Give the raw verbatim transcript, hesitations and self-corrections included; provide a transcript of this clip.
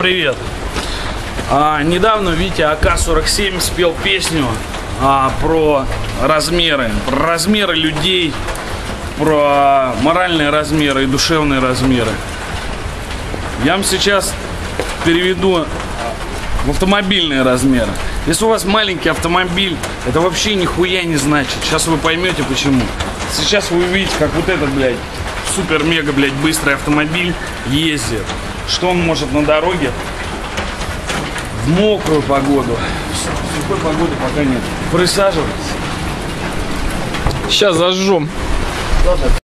Привет. А, недавно Витя А К сорок семь спел песню а, про размеры, про размеры людей, про моральные размеры и душевные размеры. Я вам сейчас переведу в автомобильные размеры. Если у вас маленький автомобиль, это вообще нихуя не значит. Сейчас вы поймете почему. Сейчас вы увидите, как вот этот, блядь, супер-мега, блядь, быстрый автомобиль ездит. Что он может на дороге в мокрую погоду. В сухой погоды пока нет. Присаживайтесь. Сейчас зажжем.